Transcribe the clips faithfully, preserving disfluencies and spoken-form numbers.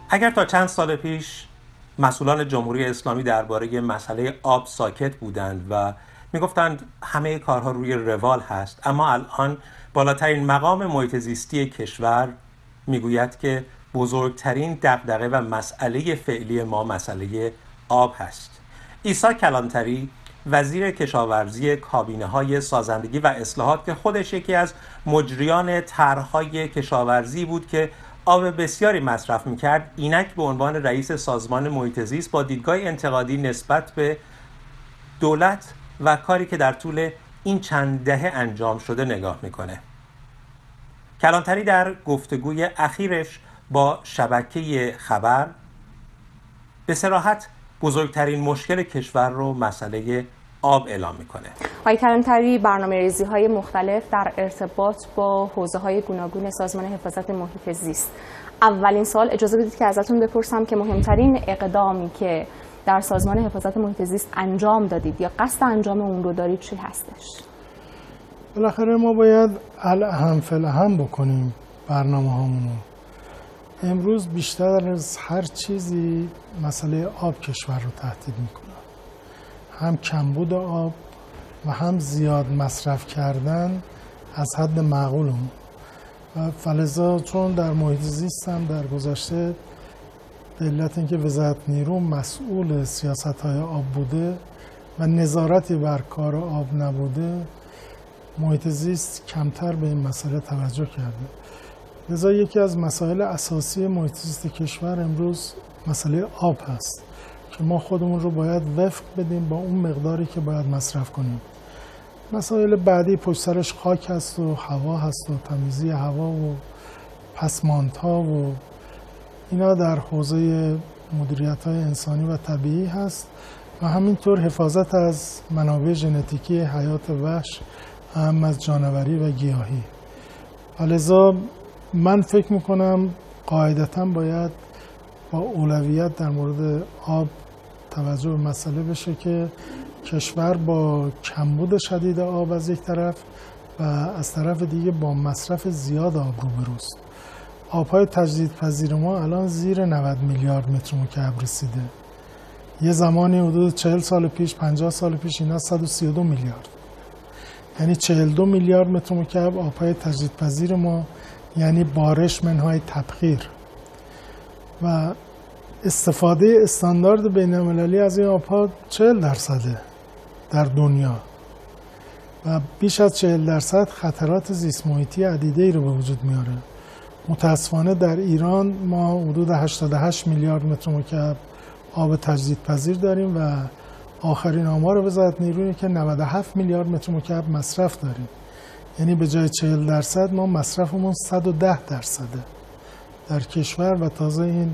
اگر تا چند سال پیش مسئولان جمهوری اسلامی درباره مسئله آب ساکت بودند و میگفتند همه کارها روی روال هست، اما الان بالاترین مقام محیط زیستی کشور میگوید که بزرگترین دغدغه و مسئله فعلی ما مسئله آب هست. عیسی کلانتری وزیر کشاورزی کابینه‌های سازندگی و اصلاحات که خودش یکی از مجریان طرح‌های کشاورزی بود که آب بسیاری مصرف می‌کرد، اینک به عنوان رئیس سازمان محیط زیست با دیدگاه انتقادی نسبت به دولت و کاری که در طول این چند دهه انجام شده نگاه می‌کنه. کلانتری در گفتگوی اخیرش با شبکه خبر به صراحت بزرگترین مشکل کشور رو مسئله آب اعلام میکنه. آقای کلانتری برنامه‌ریزی های مختلف در ارتباط با حوزه های گوناگون سازمان حفاظت محیط زیست. اولین سال اجازه بدید که ازتون بپرسم که مهمترین اقدامی که در سازمان حفاظت محیط زیست انجام دادید یا قصد انجام اون رو دارید چی هستش؟ بالاخره ما باید الاهم فالاهم بکنیم برنامه هامونو. امروز بیشتر از هر چیزی مسئله آب کشور رو تهدید میکنه. هم کمبود آب و هم زیاد مصرف کردن از حد معقولمون. و فلزا چون در محیط زیست هم در گذشته به علت اینکه وزارت نیرو مسئول سیاست‌های آب بوده و نظارتی بر کار آب نبوده، محیط زیست کمتر به این مسئله توجه کرده. لذا یکی از مسائل اساسی محیط زیست کشور امروز مسئله آب هست که ما خودمون رو باید وفق بدیم با اون مقداری که باید مصرف کنیم. مسائل بعدی پشت سرش خاک هست و هوا هست و تمیزی هوا و پسماندها و اینا در حوزه مدیریت‌های انسانی و طبیعی هست و همینطور حفاظت از منابع ژنتیکی حیات وحش، اهم از جانوری و گیاهی. لذا من فکر میکنم قاعدتاً باید با اولویت در مورد آب توجه به مسئله بشه که کشور با کمبود شدید آب از یک طرف و از طرف دیگه با مصرف زیاد آب روبروست. آبهای تجدیدپذیر ما الان زیر نود میلیارد متر مکعب رسیده. یه زمانی حدود چهل سال پیش، پنجاه سال پیش اینا صد و سی و دو میلیارد. یعنی چهل و دو میلیارد متر مکعب آبهای تجدیدپذیر ما، یعنی بارش منهای تبخیر و استفاده استاندارد بین‌المللی از این آبها چهل درصده در دنیا و بیش از چهل درصد خطرات زیست محیطی عدیده‌ای رو به وجود میاره. متاسفانه در ایران ما حدود هشتاد و هشت میلیارد متر مکعب آب تجدیدپذیر داریم و آخرین آمار وزارت نیرویی که نود و هفت میلیارد متر مکعب مصرف داریم. یعنی به جای چهل درصد ما مصرفمون صد و ده درصده در کشور و تازه این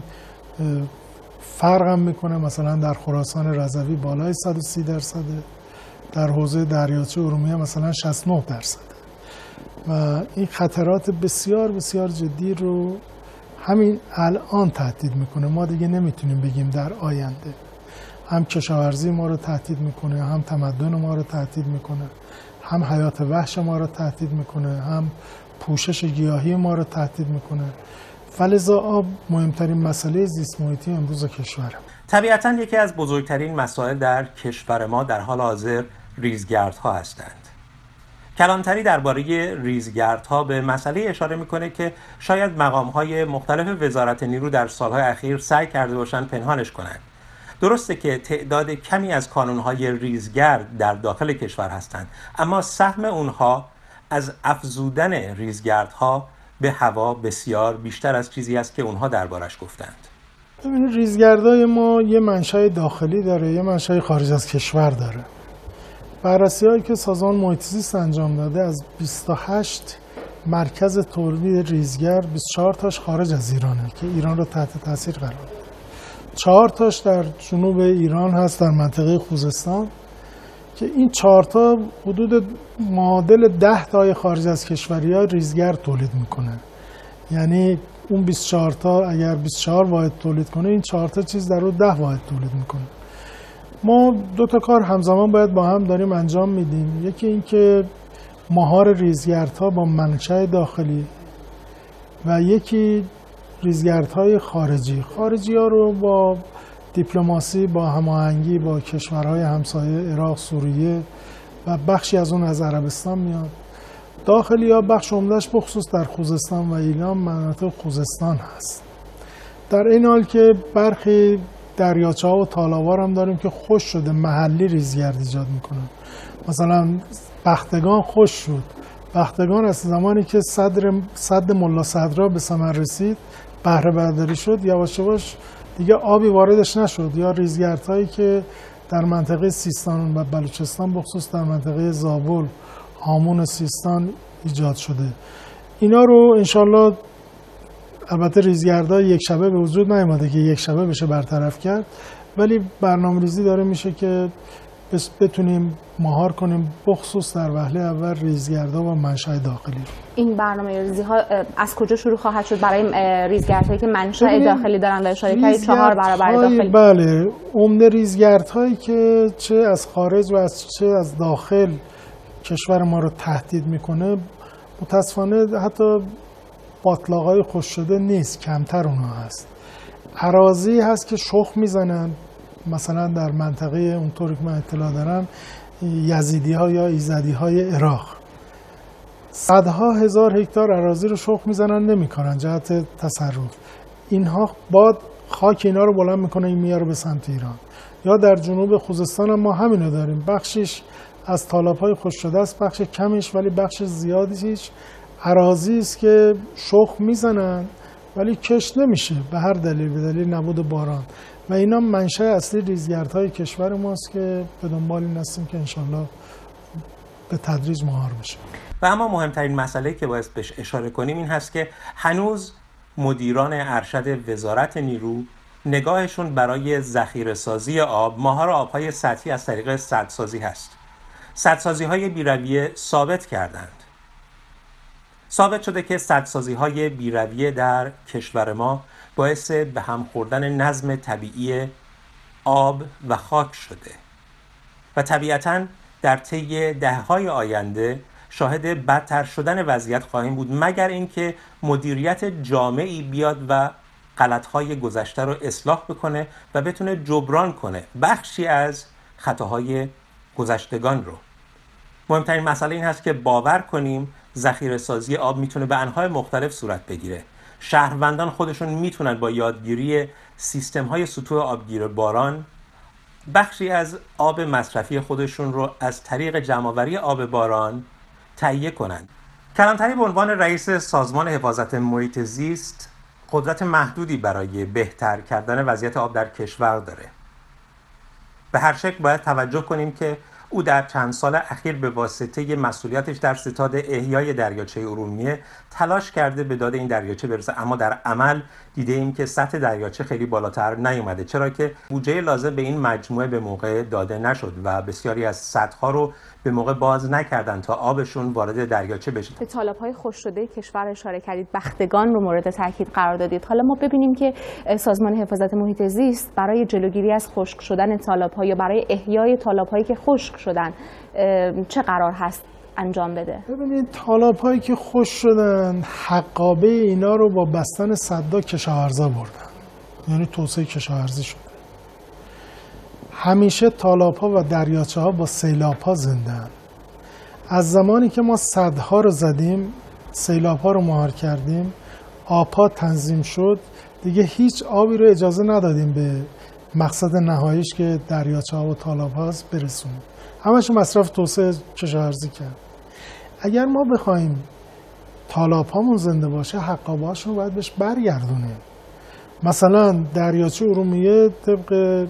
فرق هم میکنه. مثلا در خراسان رضوی بالای صد و سی درصده، در حوزه دریاچه ارومیه مثلا شصت و نه درصده و این خطرات بسیار بسیار جدی رو همین الان تهدید میکنه. ما دیگه نمیتونیم بگیم در آینده. هم کشاورزی ما رو تهدید میکنه، هم تمدن ما رو تهدید میکنه، هم حیات وحش ما رو تهدید میکنه، هم پوشش گیاهی ما رو تهدید میکنه. فلزا آب مهمترین مسئله زیست محیطی امروز کشوره. طبیعتاً یکی از بزرگترین مسائل در کشور ما در حال حاضر ریزگردها هستند. کلانتری درباره ریزگردها به مسئله اشاره میکنه که شاید مقام‌های مختلف وزارت نیرو در سالهای اخیر سعی کرده باشند پنهانش کنند. درسته که تعداد کمی از کانون‌های ریزگرد در داخل کشور هستند، اما سهم اونها از افزودن ریزگردها به هوا بسیار بیشتر از چیزی است که اونها دربارش گفتند. این ریزگردهای ما یه منشأ داخلی داره، یه منشأ خارج از کشور داره. بررسی‌هایی که سازمان محیط زیست انجام داده از بیست و هشت مرکز تولید ریزگرد بیست و چهار تاش خارج از ایرانه که ایران رو تحت تاثیر قرار داده. چهار تاش در جنوب ایران هست، در منطقه خوزستان، که این چهار تا حدود معادل ده تای خارج از کشوری ها ریزگرد تولید میکنه. یعنی اون بیست و چهار تا اگر بیست و چهار واحد تولید کنه، این چهار تا چیز در رو ده واحد تولید میکنه. ما دو تا کار همزمان باید با هم داریم انجام میدیم. یکی این که مهار ریزگردها با منشأ داخلی و یکی ریزگردهای خارجی خارجی ها رو با دیپلماسی، با هماهنگی با کشورهای همسایه عراق، سوریه و بخشی از اون از عربستان میاد. داخلی ها بخش عمده‌اش بخصوص در خوزستان و ایلام مناطق خوزستان هست. در این حال که برخی دریاچه ها و تالاب‌ها هم داریم که خشک شده، محلی ریزگرد ایجاد میکنن. مثلا بختگان خشک شد. بختگان از زمانی که صدر صد ملا صدرا به ثمر رسید، بهره برداری شد، یواش یواش دیگه آبی واردش نشد. یا ریزگردهایی که در منطقه سیستان و بلوچستان بخصوص در منطقه زابل، هامون سیستان ایجاد شده. اینا رو انشالله، البته ریزگردها یک شبه به وجود نیامده که یک شبه بشه برطرف کرد، ولی برنامه‌ریزی داره میشه که بتونیم مهار کنیم بخصوص در وهله اول ریزگردها و منشأ داخلی. این برنامه‌ریزی ها از کجا شروع خواهد شد برای ریزگردهایی که منشأ داخلی دارن و اشاره کردید چهار برابر داخلی؟ بله، عمده ریزگردهایی که چه از خارج و از چه از داخل کشور ما رو تهدید میکنه، متاسفانه حتی باتلاق‌های خشک شده نیست، کمتر اونها هست. اراضی هست که شخم میزنن، مثلا در منطقه اونطوری که من اطلاع دارم یزیدی ها یا ایزدی های عراق صدها هزار هکتار اراضی رو شخم میزنن، نمیکنن جهت تصرف. اینها باد خاک اینا رو بلند میکنه، این میاره به سمت ایران. یا در جنوب خوزستان هم ما همینو داریم، بخشش از تالاب‌های خشک شده است، بخش کمش ولی بخش زیادیش اراضی است که شخم میزنن ولی کشت نمیشه به هر دلیل، به دلیل نبود باران. و اینا منشأ اصلی ریزگردهای کشور ماست که به دنبال این هستیم که انشالله به تدریج مهار بشه. و اما مهمترین مسئله که باید بهش اشاره کنیم این هست که هنوز مدیران ارشد وزارت نیرو نگاهشون برای ذخیره‌سازی آب، مهار آبهای سطحی از طریق سدسازی هست. سدسازی‌های بی‌رویه ثابت کردند. ثابت شده که سدسازی‌های بی‌رویه در کشور ما باعث به هم خوردن نظم طبیعی آب و خاک شده و طبیعتاً در طی دهه‌های آینده شاهد بدتر شدن وضعیت خواهیم بود، مگر اینکه مدیریت جامعی بیاد و غلط‌های گذشته رو اصلاح بکنه و بتونه جبران کنه بخشی از خطاهای گذشتگان رو. مهمترین مسئله این هست که باور کنیم ذخیره‌سازی آب میتونه به انواع مختلف صورت بگیره. شهروندان خودشون میتونن با یادگیری سیستم‌های سطوح آبگیر باران بخشی از آب مصرفی خودشون رو از طریق جمع‌آوری آب باران تهیه کنند. کلانتری به عنوان رئیس سازمان حفاظت محیط زیست قدرت محدودی برای بهتر کردن وضعیت آب در کشور داره. به هر شکل باید توجه کنیم که او در چند سال اخیر به واسطه مسئولیتش در ستاد احیای دریاچه ارومیه تلاش کرده به داد این دریاچه برسه، اما در عمل دیده ایم که سطح دریاچه خیلی بالاتر نیومده، چرا که بودجه لازم به این مجموعه به موقع داده نشد و بسیاری از سدها رو به موقع باز نکردن تا آبشون وارد دریاچه بشه. به تالاب‌های خشک شده کشور اشاره کردید، بختگان رو مورد تاکید قرار دادید. حالا ما ببینیم که سازمان حفاظت محیط زیست برای جلوگیری از خشک شدن تالاب‌ها یا برای احیای تالاب‌هایی که خشک شدن چه قرار هست انجام بده؟ ببینید تالاب‌هایی که خشک شدن حقابه اینا رو با بستن سدها کشاورزا بردن، یعنی توسعه کشاورزی شده. همیشه تالاب‌ها و دریاچه‌ها با سیلاب‌ها زنده‌اند. از زمانی که ما سدها رو زدیم، سیلاب‌ها رو مهار کردیم، آب‌ها تنظیم شد، دیگه هیچ آبی رو اجازه ندادیم به مقصد نهاییش که دریاچه‌ها و تالاب‌هاست برسونیم. همش مصرف توسعه کشاورزی کرد. اگر ما بخوایم تالاب‌هامون زنده باشه، حقابه‌هاش رو باید بهش برگردونیم. مثلا دریاچه ارومیه طبق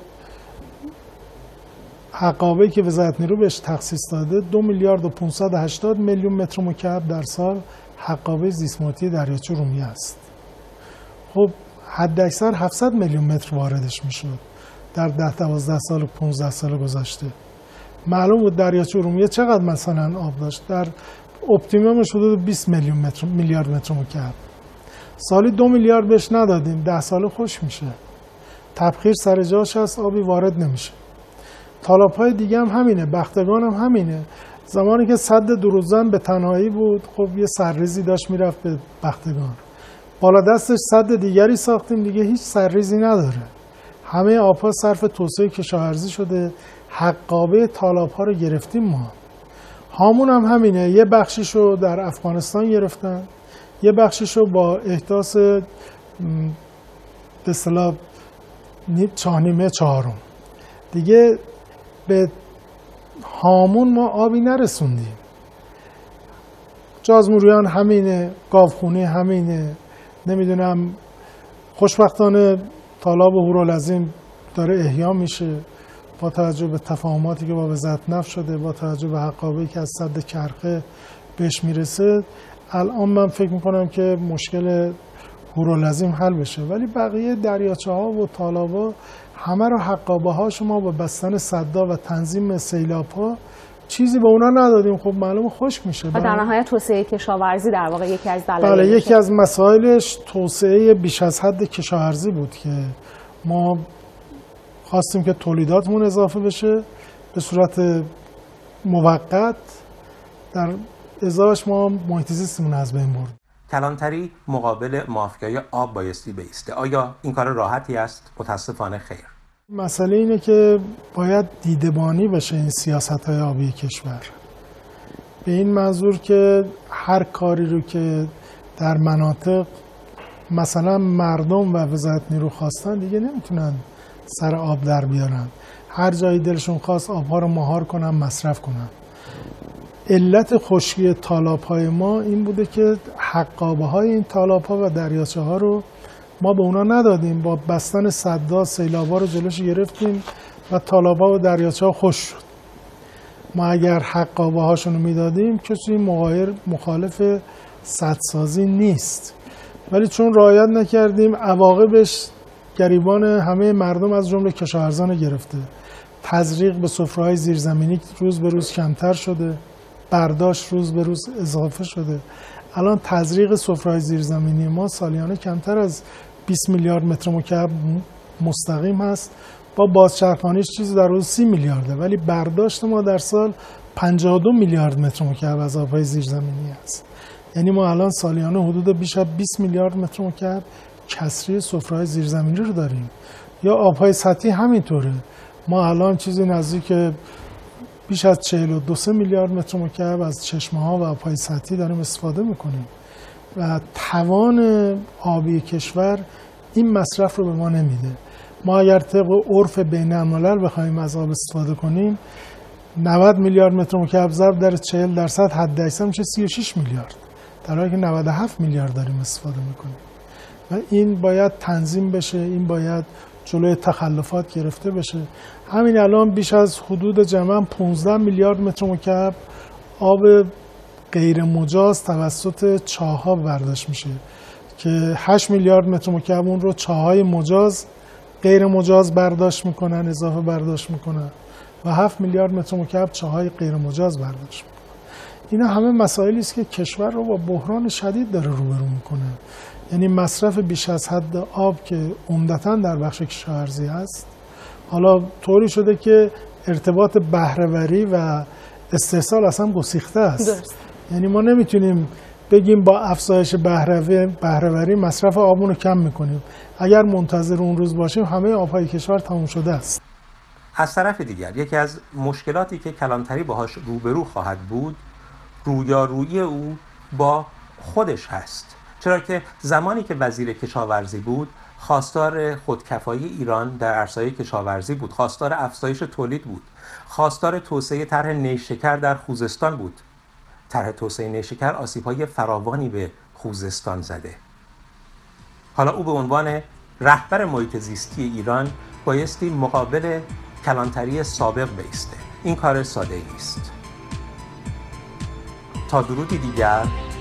حقابه‌ای که وزارت نیرو بهش تخصیص داده دو میلیارد و پانصد و هشتاد میلیون متر مکعب در سال حقابه زیست محیطی دریاچه ارومیه است. خب حداکثر هفتصد میلیون متر واردش میشد در ده دوازده سال و پانزده سال گذشته. معلوم بود دریاچه ارومیه چقدر مثلا آب داشت، در اپتیمومش حدود بیست میلیون متر میلیارد متر مکعب. سالی دو میلیارد بهش ندادیم، ده سال خوش میشه. تبخیر سر جاش هست، آبی وارد نمیشه. تالاب‌های دیگه هم همینه، بختگان هم همینه. زمانی که سد دروزن به تنهایی بود، خب یه سرریزی داشت میرفت به بختگان. بالا دستش سد دیگری ساختیم، دیگه هیچ سرریزی نداره. همه آبها صرف توسعه کشاورزی شده، حقابه تالاب‌ها رو گرفتیم ما. هامون هم همینه، یه بخشیشو در افغانستان گرفتن، یه بخشیشو با احداث به اصطلاح چهارنیمه چهارم دیگه به هامون ما آبی نرسوندیم. جازموریان همینه، گاوخونه همینه، نمیدونم خوشبختانه تالاب هورالعظیم داره احیا میشه با توجه به تفاهماتی که با وزارت نفت شده، با توجه به حقابه‌ای که از سد کرخه بهش میرسه. الان من فکر میکنم که مشکل هورالعظیم حل بشه، ولی بقیه دریاچه ها و تالاب ها همه رو حقابه ها شما با بستن سدا و تنظیم سیلاب ها چیزی به اونا ندادیم. خب معلومه خشک میشه. و در نهایت توسعه کشاورزی در واقع یکی از دلایل. بله، یکی از مسائلش توسعه بیش از حد کشاورزی بود که ما خواستیم که تولیداتمون اضافه بشه به صورت موقت، در ازاش ما محیط زیستمون از بین برد. کلانتری مقابل مافیای آب بایستی بیسته. آیا این کار راحتی است؟ متاسفانه خیر. مسئله اینه که باید دیدبانی بشه این سیاست‌های آبی کشور، به این منظور که هر کاری رو که در مناطق مثلا مردم و وزارت نیرو خواستن دیگه نمیتونن سر آب در بیارن. هر جایی دلشون خواست آبها رو مهار کنن، مصرف کنن. علت خشکی تالاب‌های ما این بوده که حقابه‌های این تالاب‌ها و دریاچه‌ها رو ما به اونا ندادیم، با بستن سدها سیلاب‌ها رو جلوش گرفتیم و تالاب‌ها و دریاچه‌ها خشک شد. ما اگر حقابه‌هاشون رو میدادیم کسی مغایر مخالف سدسازی نیست، ولی چون رعایت نکردیم عواقبش گریبان همه مردم از جمله کشاورزان گرفته. تزریق به سفره‌های زیرزمینی روز به روز کمتر شده، برداشت روز به روز اضافه شده. الان تزریق سفره‌های زیرزمینی ما سالیانه کمتر از بیست میلیارد متر مکعب مستقیم هست، با بازچرخانیش چیزی در حدود سی میلیارده، ولی برداشت ما در سال پنجاه و دو میلیارد متر مکعب از آب‌های زیرزمینی است. یعنی ما الان سالیانه حدود بیش از بیست میلیارد متر مکعب کسری سفره‌های زیرزمینی رو داریم. یا آب‌های سطحی همینطوره. ما الان چیزی نزدیک بیش از چهل و دو میلیارد متر مکعب از چشمه‌ها و آب‌های سطحی داریم استفاده می‌کنیم و توان آبی کشور این مصرف رو به ما نمیده. ما اگر طبق عرف بین‌الملل بخوایم از آب استفاده کنیم، نود میلیارد متر مکعب ضرب در چهل درصد حد اکثر میشه سی و شش میلیارد، در حالی که نود و هفت میلیارد داریم استفاده می‌کنیم و این باید تنظیم بشه، این باید جلوی تخلفات گرفته بشه. همین الان بیش از حدود جمعاً پانزده میلیارد متر مکعب آب غیر مجاز توسط چاه‌ها برداشت میشه که هشت میلیارد متر مکعب اون رو چاه‌های مجاز غیر مجاز برداشت میکنن، اضافه برداشت میکنن و هفت میلیارد متر مکعب چاه‌های غیر مجاز برداشت میکنن. اینا همه مسائلی است که کشور رو با بحران شدید داره روبرو میکنه. یعنی مصرف بیش از حد آب که عمدتاً در بخش کشاورزی هست، حالا طوری شده که ارتباط بهره‌وری و استحصال اصلا گسیخته است. درست. یعنی ما نمیتونیم بگیم با افزایش بهره‌وری مصرف آبمون رو کم میکنیم. اگر منتظر اون روز باشیم همه آبهای کشور تموم شده است. از طرف دیگر یکی از مشکلاتی که کلانتری باهاش روبرو خواهد بود رویارویی او با خودش هست، چرا که زمانی که وزیر کشاورزی بود خواستار خودکفایی ایران در عرصه‌های کشاورزی بود، خواستار افزایش تولید بود، خواستار توسعه طرح نیشکر در خوزستان بود. طرح توسعه نیشکر آسیب‌های فراوانی به خوزستان زده. حالا او به عنوان رهبر محیط زیستی ایران بایستی مقابل کلانتری سابق بایسته. این کار ساده نیست. تا درودی دیگر